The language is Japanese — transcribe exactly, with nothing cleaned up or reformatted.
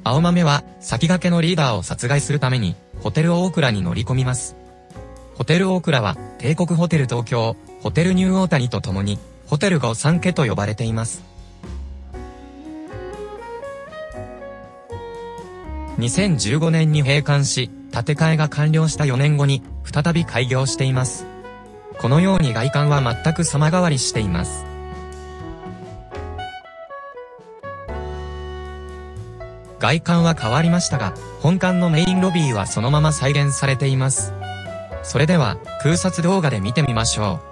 青豆は先駆けのリーダーを殺害するためにホテルオークラに乗り込みます。ホテルオークラは帝国ホテル東京、ホテルニューオータニと共にホテル御三家と呼ばれています。にせんじゅうごねんに閉館し、建て替えが完了したよねんごに再び開業しています。このように外観は全く様変わりしています。外観は変わりましたが、本館のメインロビーはそのまま再現されています。それでは、空撮動画で見てみましょう。